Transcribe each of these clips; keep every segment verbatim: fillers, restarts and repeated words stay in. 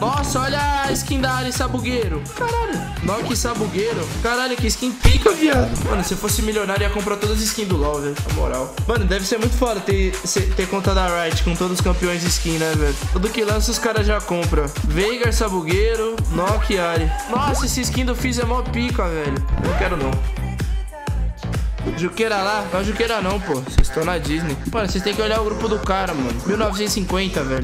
Nossa, olha a skin da Ari Sabugueiro. Caralho. Nokia Sabugueiro. Caralho, que skin pica, viado. Mano, se eu fosse milionário, ia comprar todas as skins do LoL, velho. Na moral. Mano, deve ser muito foda ter, ter conta da Riot com todos os campeões de skin, né, velho? Tudo que lança os caras já compram. Veigar, Sabugueiro, Nokia e Ari. Nossa, esse skin do Fizz é mó pica, velho. Não quero, não. Juqueira lá? Não é Juqueira não, pô. Vocês estão na Disney. Mano, vocês têm que olhar o grupo do cara, mano. mil novecentos e cinquenta, velho.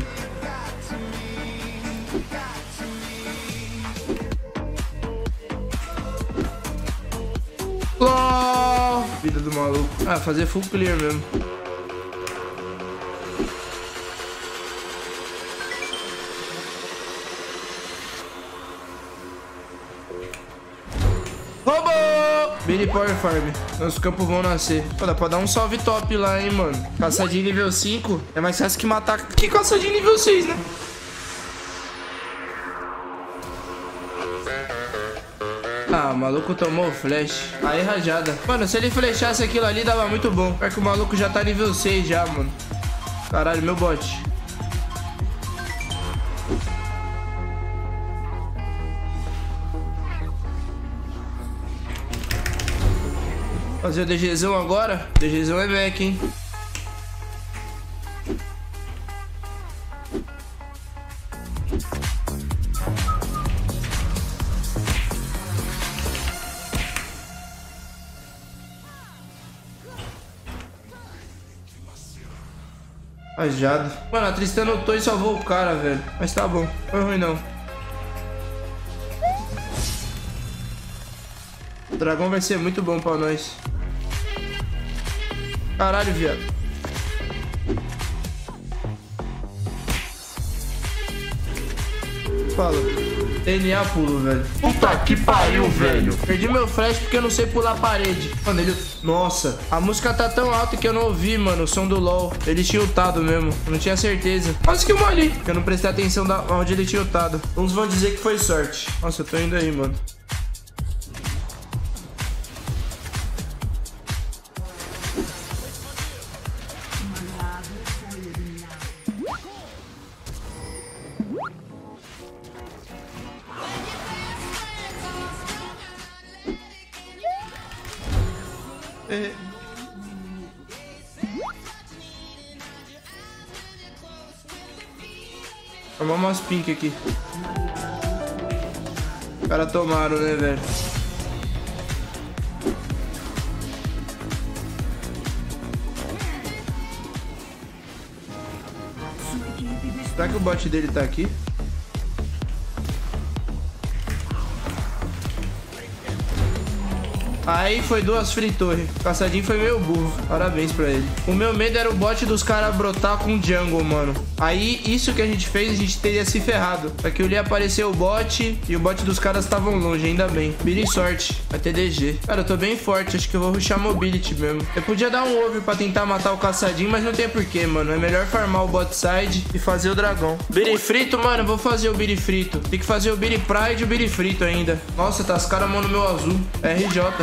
Oh, vida do maluco. Ah, fazer full clear mesmo. Roubou! Billy Power Farm. Nossos campos vão nascer. Pô, dá pra dar um salve top lá, hein, mano. Caçadinho nível cinco. É mais fácil que matar que caçadinho nível seis, né? Ah, o maluco tomou o flash. Aí, rajada. Mano, se ele flechasse aquilo ali, dava muito bom. Pior que o maluco já tá nível seis já, mano. Caralho, meu bot. Fazer o DGzão agora? DGzão é back, hein? Rajado. Mano, a Tristã notou e salvou o cara, velho. Mas tá bom. Não foi ruim, não. O dragão vai ser muito bom pra nós. Caralho, viado. Fala. T N A pulo, velho. Puta que pariu, velho. Perdi meu flash porque eu não sei pular a parede. Mano, ele... Nossa, a música tá tão alta que eu não ouvi, mano, o som do LoL. Ele tinha ultado mesmo, eu não tinha certeza. Quase que eu molhei, porque eu não prestei atenção da... onde ele tinha ultado. Uns vão dizer que foi sorte. Nossa, eu tô indo aí, mano. É. Formar umas pink aqui. Os caras tomaram, né, velho? Será que o bot dele tá aqui? Aí foi duas free torre. O caçadinho foi meio burro. Parabéns pra ele. O meu medo era o bot dos caras brotar com jungle, mano. Aí, isso que a gente fez, a gente teria se ferrado. Só que ali apareceu o bot e o bot dos caras estavam longe, ainda bem. Billy sorte. Vai ter D G. Cara, eu tô bem forte. Acho que eu vou rushar mobility mesmo. Eu podia dar um over pra tentar matar o caçadinho, mas não tem porquê, mano. É melhor farmar o bot side e fazer o dragão. Billy frito, mano. Eu vou fazer o Billy frito. Tem que fazer o Billy Pride e o Billy frito ainda. Nossa, tá as caras mão no meu azul. R J.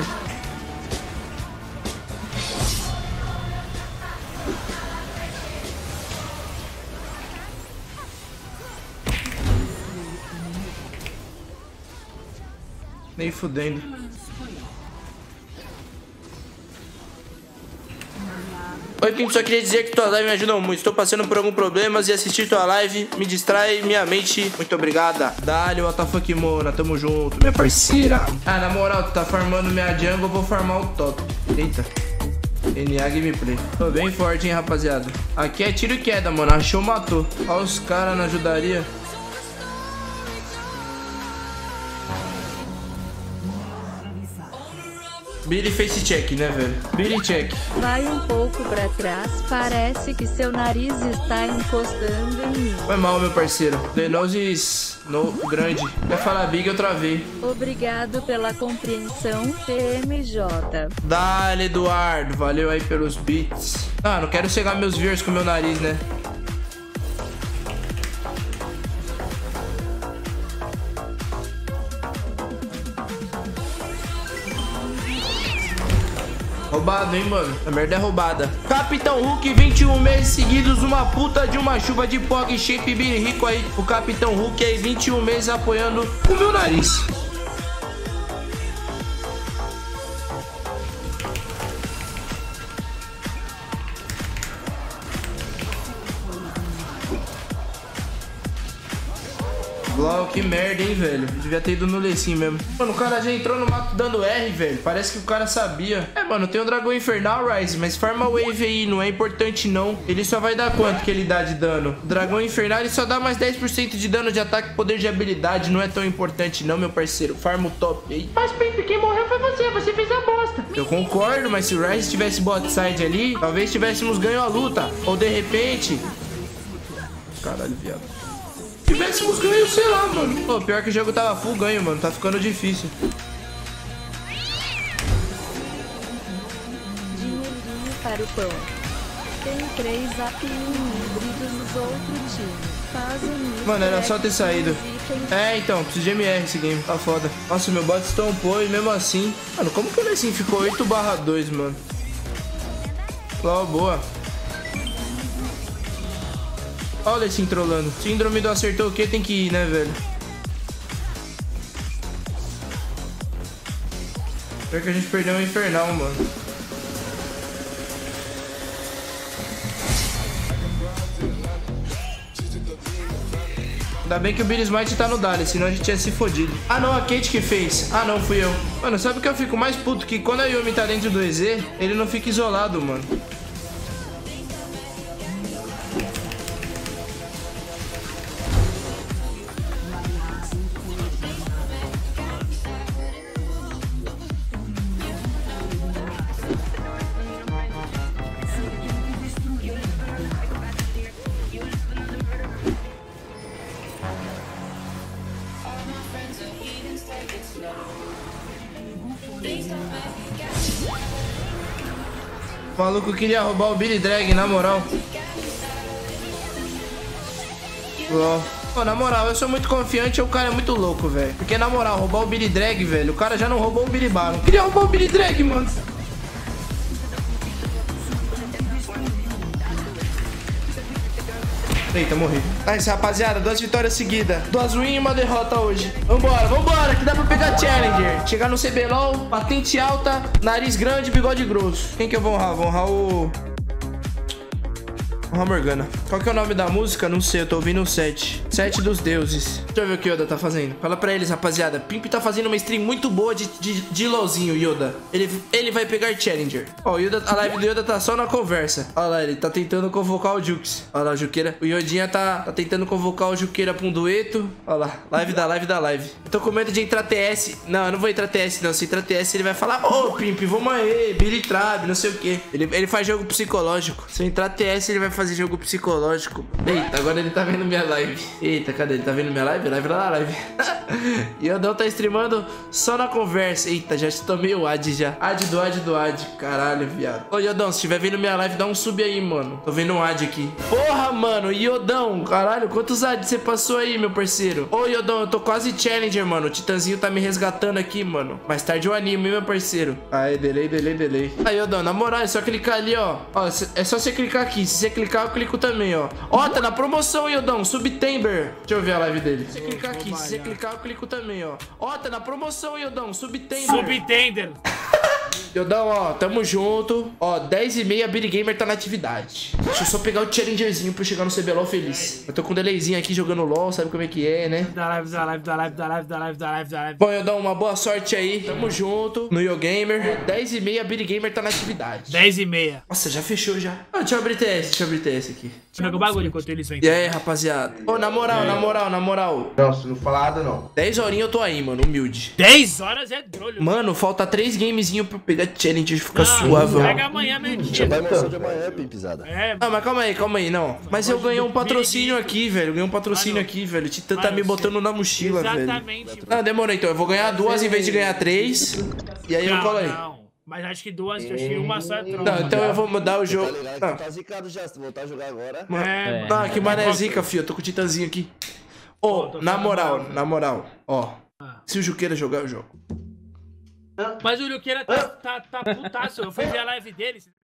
Nem fudendo. Oi, Pimp, só queria dizer que tua live me ajudou muito. Estou passando por alguns problemas e assistir tua live me distrai minha mente. Muito obrigada. Dali, what the fuck, Mona. Tamo junto, minha parceira. Ah, na moral, tu tá farmando minha jungle, eu vou farmar o top. Eita. N A gameplay. Tô bem forte, hein, rapaziada. Aqui é tiro e queda, mano. Achou, matou. Olha os caras na ajudaria. Billy face check, né, velho? Billy check. Vai um pouco pra trás, parece que seu nariz está encostando em mim. Foi mal, meu parceiro. The nose is no grande. Quer falar big, eu travei. Obrigado pela compreensão, T M J. Dale, Eduardo. Valeu aí pelos beats. Ah, não quero cegar meus viewers com meu nariz, né? roubado, hein, mano. A merda é roubada. Capitão Hulk, vinte e um meses seguidos, uma puta de uma chuva de Pog Shape bem rico aí. O Capitão Hulk aí, vinte e um meses apoiando o meu nariz. Uau, que merda, hein, velho. Devia ter ido no Lecim mesmo. Mano, o cara já entrou no mato dando R, velho. Parece que o cara sabia. É, mano, tem o Dragão Infernal, Rise, mas farma wave aí, não é importante, não. Ele só vai dar quanto que ele dá de dano? O Dragão Infernal, ele só dá mais dez por cento de dano de ataque e poder de habilidade. Não é tão importante, não, meu parceiro. Farma o top aí. Mas, Pimp, quem morreu foi você. Você fez a bosta. Eu concordo, mas se o Rise tivesse bot side ali, talvez tivéssemos ganho a luta. Ou, de repente... Caralho, viado. Tivéssemos ganho, sei lá, mano. Pô, pior que o jogo tava full ganho, mano. Tá ficando difícil. Dinheirinho para o pão. Tem três A P I híbridos nos outros times. Faz um Mano, era só ter saído. É, então, preciso de M R esse game. Tá foda. Nossa, meu bot estompou e mesmo assim... Mano, como que o Lecim ficou oito barra dois, mano? Lá, boa. Olha esse trolando. Síndrome do acertou o que? Tem que ir, né, velho? Pior que a gente perdeu um infernal, mano. Ainda bem que o Billy Smite tá no Dali, senão a gente tinha se fodido. Ah, não, a Kate que fez. Ah, não, fui eu. Mano, sabe o que eu fico mais puto? Que quando a Yumi tá dentro do E Z, ele não fica isolado, mano. O maluco queria roubar o Billy Drag, na moral. Lol. Pô, na moral, eu sou muito confiante e o cara é muito louco, velho. Porque, na moral, roubar o Billy Drag, velho, o cara já não roubou o Billy Baron. Queria roubar o Billy Drag, mano. Eita, morri. Nice, rapaziada, duas vitórias seguidas. Duas wins e uma derrota hoje. Vambora, vambora, que dá pra pegar Challenger. Chegar no C B L O L, patente alta, nariz grande, bigode grosso. Quem que eu vou honrar? Vou honrar o... Honrar Morgana. Qual que é o nome da música? Não sei, eu tô ouvindo o sete. Sete dos deuses. Deixa eu ver o que o Yoda tá fazendo. Fala pra eles, rapaziada. Pimp tá fazendo uma stream muito boa de, de, de LOLzinho, Yoda. Ele, ele vai pegar Challenger. Ó, o Yoda, a live do Yoda tá só na conversa. Olha lá, ele tá tentando convocar o Jukes. Olha lá, o Juqueira. O Yodinha tá, tá tentando convocar o Juqueira pra um dueto. Olha lá, live da live da live. Eu tô com medo de entrar T S. Não, eu não vou entrar T S, não. Se entrar T S, ele vai falar: ô, Pimp, vamos aí, Billy Trab, não sei o que. Ele, ele faz jogo psicológico. Se eu entrar T S, ele vai fazer jogo psicológico. Eita, agora ele tá vendo minha live. Eita, cadê? Ele tá vendo minha live? Live lá na live. E o Yodão tá streamando só na conversa. Eita, já tomei o ad já. Ad do ad do ad. Caralho, viado. Ô, Yodão, se estiver vendo minha live, dá um sub aí, mano. Tô vendo um ad aqui. Porra, mano. Yodão, caralho, quantos ads você passou aí, meu parceiro? Ô, Yodão, eu tô quase Challenger, mano. O Titanzinho tá me resgatando aqui, mano. Mais tarde eu animo, hein, meu parceiro. Aí, delay, delay, delay. Aí, Yodão, na moral, é só clicar ali, ó. Ó, é só você clicar aqui. Se você clicar, eu clico também, ó. Ó, tá na promoção, Yodão. Subtember. Deixa eu ver a live dele. Se você clicar aqui, se você clicar, eu clico também, ó. Ó, tá na promoção, Yodão. Subtender. Subtender. Yodão, ó, tamo junto. Ó, dez e meia, Billy Gamer tá na atividade. Deixa eu só pegar o Challengerzinho pra eu chegar no C B L O L feliz. Eu tô com um delayzinho aqui jogando LOL, sabe como é que é, né? Da live, da live, da live, da live, da live, da live, da live. Bom, Yodão, uma boa sorte aí. Tamo junto no YoGamer. dez e meia, Billy Gamer tá na atividade. dez e meia. Nossa, já fechou já. Ah, deixa eu abrir T S, deixa eu abrir T S aqui. Joga o bagulho enquanto eles vêm. E aí, rapaziada? Ô, na moral, na moral, na moral. Não, se não falar nada, não. dez horinhas eu tô aí, mano, humilde. dez horas é drolho. Mano, falta três gamezinhos pra eu pegar Challenger e ficar Não, suave. pega amanhã, meio-dia. Vai mostrar de amanhã, Pimpizada. É, Ah, mas calma aí, calma aí, não. Mas eu ganhei um patrocínio aqui, velho. Eu ganhei um patrocínio aqui, velho. O Titã tá Mano, me botando você- na mochila, velho. exatamente. Não, demorou então. Eu vou ganhar duas em vez de ganhar três. E aí eu Não, colo aí. não. Mas acho que duas, acho que uma só é troca. Não, então eu vou mudar o Tá jogo. ligado Não, que tá zicado já, se voltar a jogar agora. É, não, que mané zica, filho. Eu tô com o Titãzinho aqui. Ô, tô na falando moral, mal. na moral, ó. Ah. Se o Juqueira jogar, eu jogo. Mas o Luqueira tá, tá, tá putaço. Eu fui ver a live dele.